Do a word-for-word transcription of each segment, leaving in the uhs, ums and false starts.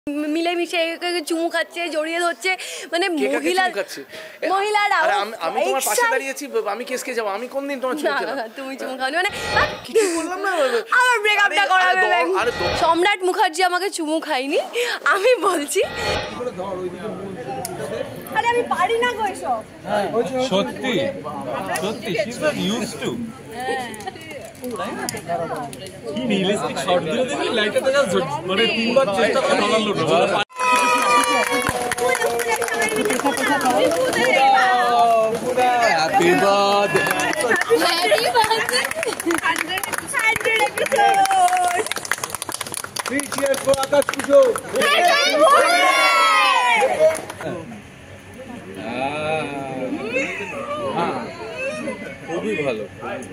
মিলেমিশে চুমু খাচ্ছে, জড়িয়ে ধরছে, মানে মহিলা মহিলারা আমি তোমার পাশে দাঁড়িয়েছি, আমি কেসকে যাব, আমি কোনদিন তোমার চুমু খেলাম? তুমি চুমু খাওনি মানে কিছু বললাম না, আমার ব্রেকআপটা করা গেল। সম্রাট মুখার্জি আমাকে চুমু খাইনি, আমি বলছি আরে আমি পারি না গো এসব। সত্যি সত্যি she is not used to কি রিয়েলিস্টিক শট দিলে দেখি লাইটটা জাস্ট মানে তিনবার চেষ্টা করে ঢালালো না। Happy birthday happy birthday hundred episode three cheers for Akash পুজো। খুবই ভালো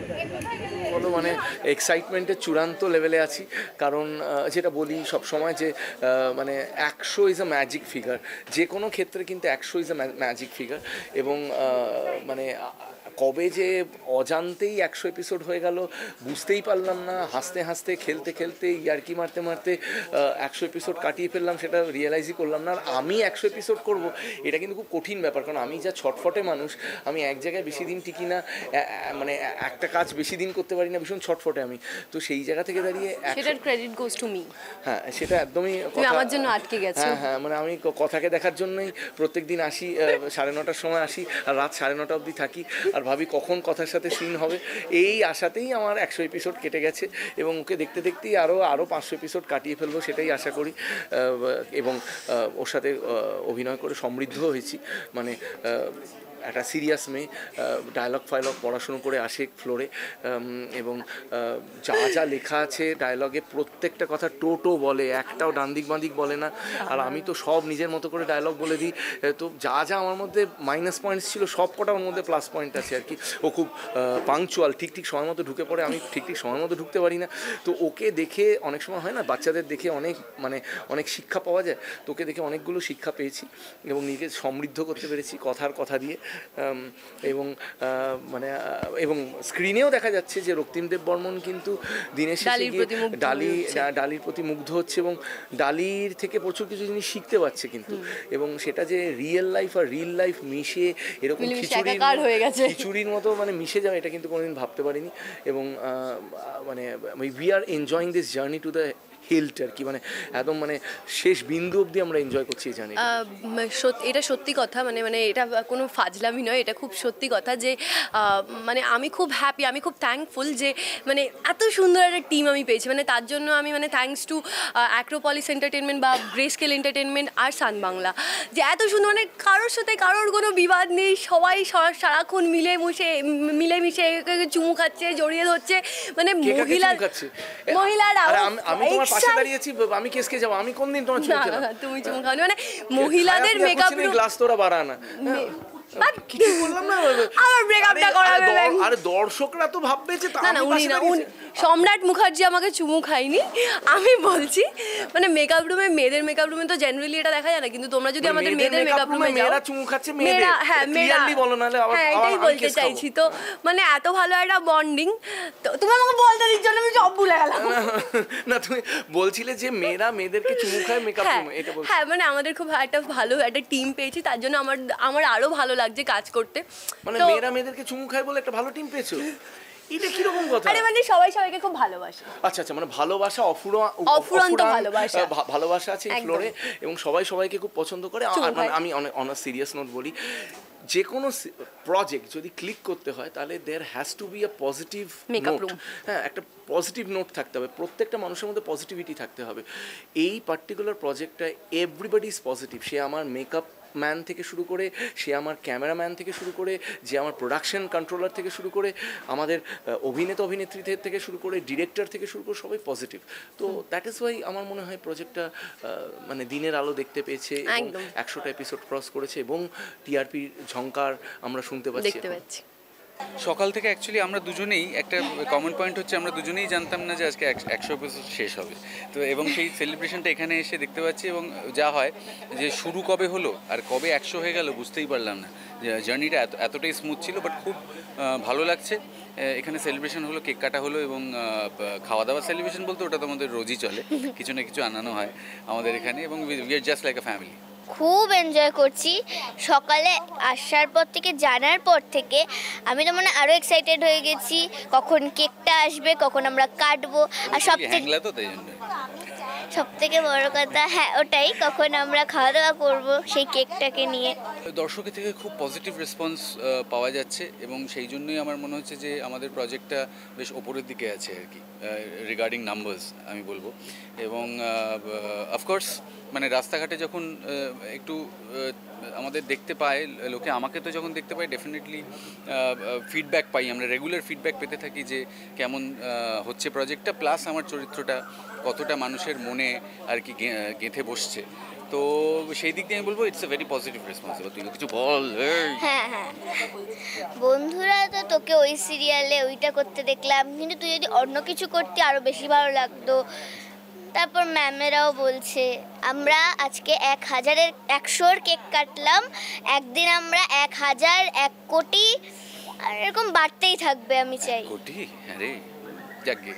বলো, মানে এক্সাইটমেন্টের চূড়ান্ত লেভেলে আছি। কারণ যেটা বলি সব সময় যে মানে একশো ইজ আ ম্যাজিক ফিগার, যে কোনো ক্ষেত্রে কিন্তু একশো ইজ আ ম্যাজিক ফিগার। এবং মানে কবে যে অজান্তেই একশো এপিসোড হয়ে গেল বুঝতেই পারলাম না, হাসতে হাসতে খেলতে খেলতে ইয়ার্কি মারতে মারতে একশো এপিসোড কাটিয়ে ফেললাম, সেটা রিয়েলাইজই করলাম না। আর আমি একশো এপিসোড করব এটা কিন্তু খুব কঠিন ব্যাপার, কারণ আমি যা ছটফটে মানুষ, আমি এক জায়গায় বেশি দিন টিকি না, মানে একটা কাজ বেশি দিন করতে পারি না, ভীষণ ছটফটে আমি। তো সেই জায়গা থেকে দাঁড়িয়ে সেটার ক্রেডিট গোস টু মি। হ্যাঁ, সেটা একদমই আমার জন্য আটকে গেছে। হ্যাঁ হ্যাঁ মানে আমি কথাকে দেখার জন্যই প্রত্যেক দিন আসি, সাড়ে নটার সময় আসি আর রাত সাড়ে নটা অবধি থাকি, আর ভাবি কখন কথার সাথে সিন হবে। এই আশাতেই আমার একশো এপিসোড কেটে গেছে এবং ওকে দেখতে দেখতেই আরও আরও পাঁচশো এপিসোড কাটিয়ে ফেলবো, সেটাই আশা করি। এবং ওর সাথে অভিনয় করে সমৃদ্ধ হয়েছি। মানে একটা সিরিয়াস মেয়ে, ডায়লগ ফায়লগ পড়াশুনো করে আসে ফ্লোরে, এবং যা যা লেখা আছে ডায়লগে প্রত্যেকটা কথা টোটো বলে, একটাও ডান্দিক বাঁদিক বলে না। আর আমি তো সব নিজের মতো করে ডায়লগ বলে দিই। তো যা যা আমার মধ্যে মাইনাস পয়েন্টস ছিল সব কটা ওর মধ্যে প্লাস পয়েন্ট আছে আর কি। ও খুব পাংচুয়াল, ঠিক ঠিক সময় মতো ঢুকে পড়ে, আমি ঠিক ঠিক সময় মতো ঢুকতে পারি না। তো ওকে দেখে অনেক সময় হয় না, বাচ্চাদের দেখে অনেক মানে অনেক শিক্ষা পাওয়া যায়। তো ওকে দেখে অনেকগুলো শিক্ষা পেয়েছি এবং নিজেকে সমৃদ্ধ করতে পেরেছি কথার কথা দিয়ে। এবং মানে এবং স্ক্রিনেও দেখা যাচ্ছে যে রক্তিম দেব বর্মন কিন্তু দিনের শেষে গিয়ে ডালি ডালির প্রতি মুগ্ধ হচ্ছে এবং ডালির থেকে প্রচুর কিছু জিনিস শিখতে পারছে কিন্তু। এবং সেটা যে রিয়েল লাইফ আর রিয়েল লাইফ মিশে এরকম খিচুড়ির খিচুড়ির মতো মানে মিশে যাবে, এটা কিন্তু কোনোদিন ভাবতে পারিনি। এবং মানে we are enjoying this journey to the hilt আর কি, মানে একদম মানে শেষ বিন্দু অবধি আমরা এনজয় করছি এই জানি। এটা সত্যি কথা, মানে মানে এটা কোনো ফাজলামি নয়, এটা খুব সত্যি কথা যে মানে আমি খুব হ্যাপি, আমি খুব থ্যাঙ্কফুল যে মানে এত সুন্দর একটা টিম আমি পেয়েছি। মানে তার জন্য আমি মানে থ্যাঙ্কস টু অ্যাক্রোপলিস এন্টারটেনমেন্ট বা গ্রেস্কেল এন্টারটেনমেন্ট আর সান বাংলা, যে এত সুন্দর, মানে কারোর সাথে কারোর কোনো বিবাদ নেই, সবাই সারাক্ষণ মিলে মুশে মিলেমিশে চুমু খাচ্ছে, জড়িয়ে ধরছে, মানে মহিলা মহিলারা পাশে দাঁড়িয়েছি, আমি কেসকে যাব, আমি কোনদিন তোমার চুমু খেলাম? তুমি চুমু খাওনি মানে মহিলাদের মেকআপ গ্লাস তোরা বাড়া না, কিছু বললাম না, আমার ব্রেকআপটা করা গেল। আরে দর্শকরা তো ভাববে যে না না উনি না, সম্রাট মুখার্জি আমাকে চুমু খাইনি, আমি বলছি মানে মেকআপ রুমে, মেয়েদের মেকআপ রুমে তো জেনারেলি এটা দেখা যায় না, কিন্তু তোমরা যদি আমাদের মেয়েদের মেকআপ রুমে যাও, মেয়েরা চুমু খাচ্ছে, মেয়েরা, হ্যাঁ মেয়েরা বলো না, হ্যাঁ এটাই বলতে চাইছি। তো মানে এত ভালো একটা বন্ডিং, তো তুমি আমাকে বলতে দিচ্ছ না, আমি সব ভুলে গেলাম। না তুমি বলছিলে যে মেয়েরা মেয়েদেরকে চুমু খায় মেকআপ রুমে, এটা বলছি। হ্যাঁ মানে আমাদের খুব একটা ভালো একটা টিম পেয়েছি, তার জন্য আমার আমার আরো ভালো লাগছে কাজ করতে। মানে মেয়েরা মেয়েদেরকে চুমু খায় বলে একটা ভালো টিম পেয়েছো, এটা কি রকম কথা? আরে মানে সবাই সবাইকে খুব ভালোবাসে। আচ্ছা আচ্ছা, মানে ভালোবাসা অফুরন্ত ভালোবাসা ভালোবাসা আছে এই ফ্লোরে এবং সবাই সবাইকে খুব পছন্দ করে। আমি অনেক অন সিরিয়াস নোট বলি, যে কোনো প্রজেক্ট যদি ক্লিক করতে হয় তাহলে there has to be a positive note. হ্যাঁ, একটা পজিটিভ নোট থাকতে হবে, প্রত্যেকটা মানুষের মধ্যে পজিটিভিটি থাকতে হবে। এই পার্টিকুলার প্রজেক্টটা এভরিবডি ইজ পজিটিভ। সে আমার মেকআপ ম্যান থেকে শুরু করে, সে আমার ক্যামেরাম্যান থেকে শুরু করে, যে আমার প্রোডাকশন কন্ট্রোলার থেকে শুরু করে, আমাদের অভিনেতা অভিনেত্রী থেকে শুরু করে, ডিরেক্টর থেকে শুরু করে, সবাই পজিটিভ। তো দ্যাট ইজ ওয়াই আমার মনে হয় প্রজেক্টটা মানে দিনের আলো দেখতে পেয়েছে, একশোটা এপিসোড ক্রস করেছে এবং টিআরপির ঝংকার আমরা শুনতে পাচ্ছি। সকাল থেকে অ্যাকচুয়ালি আমরা দুজনেই একটা কমন পয়েন্ট হচ্ছে, আমরা দুজনেই জানতাম না যে আজকে একশো এপিসোড শেষ হবে। তো এবং সেই সেলিব্রেশনটা এখানে এসে দেখতে পাচ্ছি, এবং যা হয় যে শুরু কবে হলো আর কবে একশো হয়ে গেল বুঝতেই পারলাম না। জার্নিটা এত এতটাই স্মুথ ছিল, বাট খুব ভালো লাগছে। এখানে সেলিব্রেশন হলো, কেক কাটা হলো এবং আহ, খাওয়া দাওয়া সেলিব্রেশন বলতে ওটা তো আমাদের রোজই চলে, কিছু না কিছু আনানো হয় আমাদের এখানে এবং we are just like a family. খুব এনজয় করছি। সকালে আসার পর থেকে, জানার পর থেকে আমি তো মানে আরও এক্সাইটেড হয়ে গেছি কখন কেকটা আসবে, কখন আমরা কাটবো। আর সব থেকে হ্যাংলা তো তাই জন্য সব থেকে বড় কথা, হ্যাঁ ওটাই, কখন আমরা খাওয়া দাওয়া করবো সেই কেকটাকে নিয়ে। দর্শকের থেকে খুব পজিটিভ রেসপন্স পাওয়া যাচ্ছে এবং সেই জন্যই আমার মনে হচ্ছে যে আমাদের প্রজেক্টটা বেশ ওপরের দিকে আছে আর কি, রিগার্ডিং নাম্বারস আমি বলবো। এবং অফকোর্স মানে রাস্তাঘাটে যখন আহ, একটু আহ, আমাদের দেখতে পায় লোকে, আমাকে তো যখন দেখতে পায় ডেফিনেটলি ফিডব্যাক পাই, আমরা রেগুলার ফিডব্যাক পেতে থাকি যে কেমন আহ, হচ্ছে প্রজেক্টটা, প্লাস আমার চরিত্রটা কতটা মানুষের মনে আর কি গে- গেঁথে বসছে। তো সেই দিক দিয়ে আমি বলবো it's a very positive response. তুই কিছু বল। এই। হ্যাঁ হ্যাঁ বন্ধুরা তো তোকে ওই সিরিয়ালে ওইটা করতে দেখলাম, কিন্তু তুই যদি অন্য কিছু করতে আরও বেশি ভালো লাগতো। তারপর ম্যামেরাও বলছে আমরা আজকে এক হাজারের একশোর কেক কাটলাম, একদিন আমরা এক হাজার এক কোটি আর এরকম বাড়তেই থাকবে আমি চাই। কোটি? হ্যাঁ রে, যাকগে।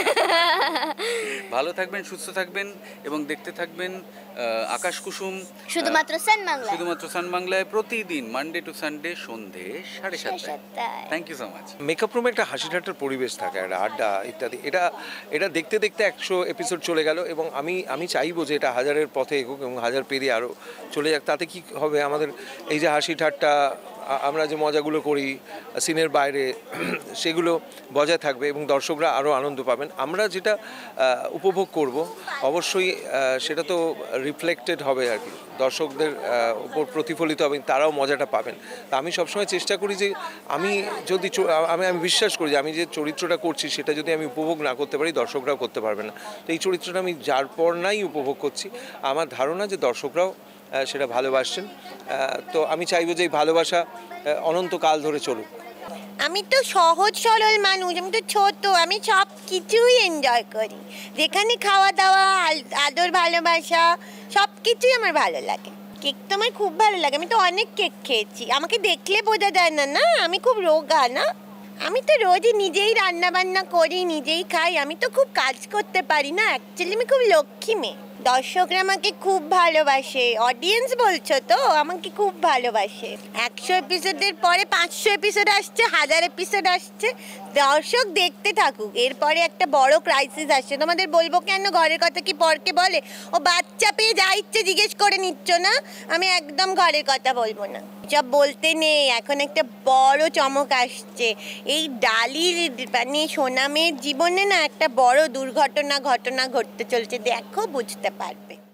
ভালো থাকবেন, সুস্থ থাকবেন এবং দেখতে থাকবেন আহ, আকাশ কুসুম, শুধুমাত্র সান বাংলা, শুধুমাত্র সান বাংলায় প্রতিদিন মানডে টু সানডে সন্ধে সাড়ে সাতটায়। সাতটায়। Thank you so much. Makeup room একটা হাসি ঠাট্টার পরিবেশ থাকে, একটা আড্ডা ইত্যাদি। এটা এটা দেখতে দেখতে একশো এপিসোড চলে গেল এবং আমি আমি চাইবো যে এটা হাজারের পথে এগোক এবং হাজার পেরিয়ে আরও চলে যাক। তাতে কি হবে, আমাদের এই যে হাসি ঠাট্টা, আ- আমরা যে মজাগুলো করি সিনের বাইরে, সেগুলো বজায় থাকবে এবং দর্শকরা আরও আনন্দ পাবেন। আমরা যেটা আহ, উপভোগ করব অবশ্যই আহ, সেটা তো রিফ্লেক্টেড হবে আর কি, দর্শকদের আহ, উপর প্রতিফলিত হবে, তারাও মজাটা পাবেন। তা আমি সবসময় চেষ্টা করি যে আমি যদি চ- আমি আমি বিশ্বাস করি যে আমি যে চরিত্রটা করছি সেটা যদি আমি উপভোগ না করতে পারি, দর্শকরাও করতে পারবে না। তো এই চরিত্রটা আমি যার পর নাই উপভোগ করছি, আমার ধারণা যে দর্শকরাও আহ, সেটা ভালোবাসছেন। আহ, তো আমি চাইবো যে এই ভালোবাসা আহ, অনন্তকাল ধরে চলুক। আমি তো সহজ সরল মানুষ, আমি তো ছোট, আমি সব কিছুই এনজয় করি। যেখানে খাওয়া দাওয়া, আল- আদর ভালোবাসা সব কিছুই আমার ভালো লাগে। কেক তো আমার খুব ভালো লাগে, আমি তো অনেক কেক খেয়েছি, আমাকে দেখলে বোঝা যায় না না আমি খুব রোগা না। আমি তো রোজই নিজেই রান্না বান্না করি, নিজেই খাই, আমি তো খুব কাজ করতে পারি না, অ্যাকচুয়ালি আমি খুব লক্ষ্মী মেয়ে। দর্শকরা আমাকে খুব ভালোবাসে, অডিয়েন্স বলছো তো, আমাকে খুব ভালোবাসে। একশো এপিসোডের পরে পাঁচশো এপিসোড আসছে, হাজার এপিসোড আসছে, দর্শক দেখতে থাকুক। এরপরে একটা বড় ক্রাইসিস আসছে, তোমাদের বলবো কেন, ঘরের কথা কি পরকে বলে? ও বাচ্চা পেয়ে যা ইচ্ছে জিজ্ঞেস করে নিচ্ছ না, আমি একদম ঘরের কথা বলবো না, সব বলতে নেই। এখন একটা বড় চমক আসছে, এই ডালির মানে সোনামের জীবনে না একটা বড় দুর্ঘটনা ঘটনা ঘটতে চলছে, দেখো বুঝতে পারবে।